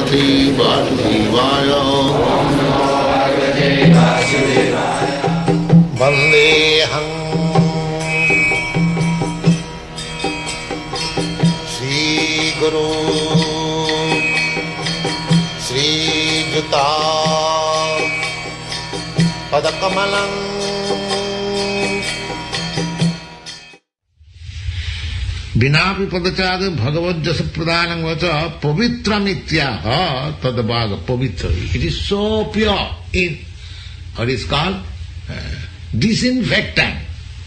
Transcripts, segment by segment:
Bhagavate Vasudevaya. Vandeham Sri Guru Sri Juta Padakamalam. Binapi padachada bhagavad jasa pradhanam vacha pavitramithyaha tadabhaga pavitra. It is so pure. What is called? Disinfectant.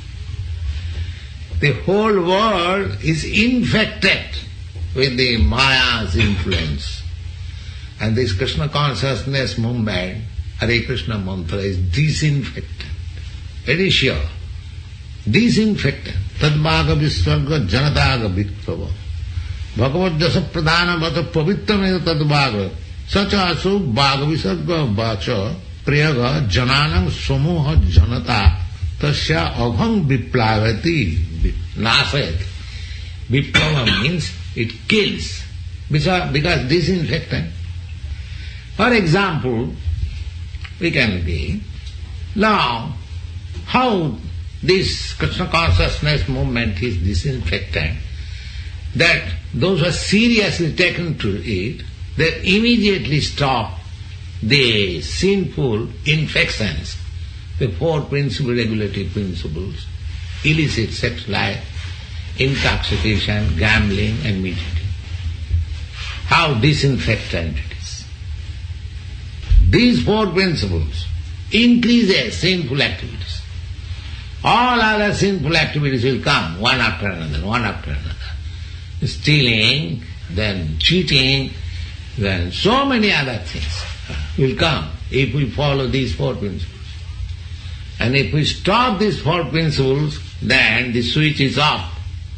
The whole world is infected with the Maya's influence. And this Krishna consciousness movement, Hare Krishna mantra, is disinfectant. Very sure. Disinfectant. Tadbhaga visvarga janadaga vikrava. Bhagavad jasa pradhana vata pavitrameda tadbhaga. Sacha asu bhaga visarga vacha priyaga jananam samoha janata tasya abhang viplavati nasayati. Viplava means it kills because disinfectant. For example, we can be now how this Krishna consciousness movement is disinfectant, that those who are seriously taken to it, they immediately stop the sinful infections, the four principal regulative principles, illicit sex life, intoxication, gambling and meat eating. How disinfectant it is. These four principles increases sinful activities. All other sinful activities will come one after another, one after another. Stealing, then cheating, then so many other things will come if we follow these four principles. And if we stop these four principles, then the switch is off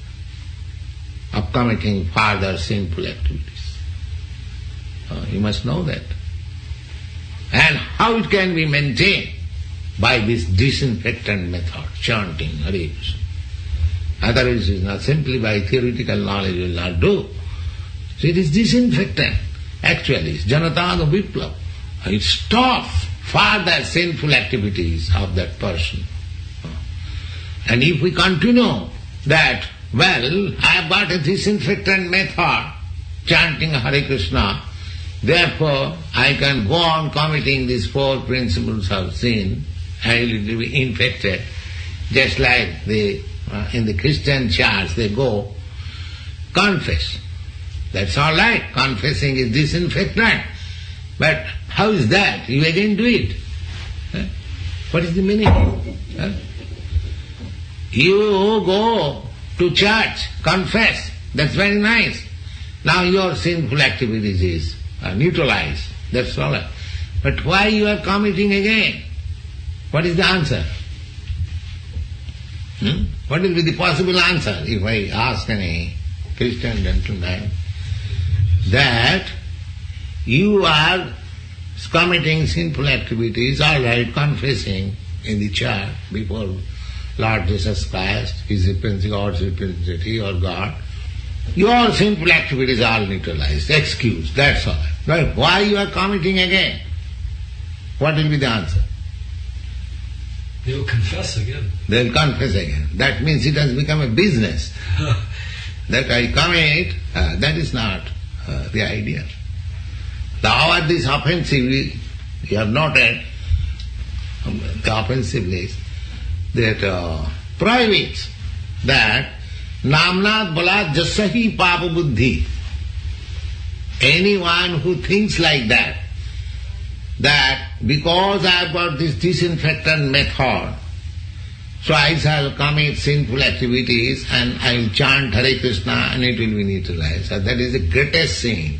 of committing further sinful activities. You must know that. And how it can be maintained? By this disinfectant method, chanting Hare Krishna. Otherwise it is not simply by theoretical knowledge will not do. So it is disinfectant. Actually, it's Janataga Viplav. It stops further sinful activities of that person. And if we continue that, well, I have got a disinfectant method, chanting Hare Krishna, therefore I can go on committing these four principles of sin, I will be infected. Just like in the Christian church they go, confess. That's all right, confessing is disinfectant. But how is that? You again do it. What is the meaning? You go to church, confess, that's very nice. Now your sinful activities is neutralized, that's all right. But why you are committing again? What is the answer? What will be the possible answer if I ask any Christian gentleman that you are committing sinful activities, all right, confessing in the church before Lord Jesus Christ, His God's representative or God, your sinful activities are all neutralized, excused, that's all. But why you are committing again? What will be the answer? They will confess again. They will confess again. That means it has become a business. That I commit, that is not the idea. How are these offensive, you have noted, the offensive list, that prohibits that namnat balat jasahi papa buddhi. Anyone who thinks like that because I have got this disinfectant method, so I shall commit sinful activities and I will chant Hare Krishna and it will be neutralized. So that is the greatest sin.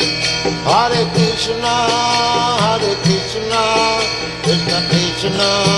Hare Krishna, Krishna Krishna